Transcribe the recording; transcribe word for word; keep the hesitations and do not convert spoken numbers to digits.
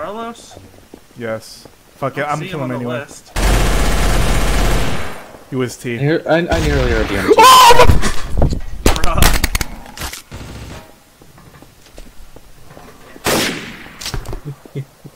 Carlos? Yes. Fuck it, I'm See him killing on him the anyway. list. U S T. I, hear, I, I nearly heard the M T. Bruh.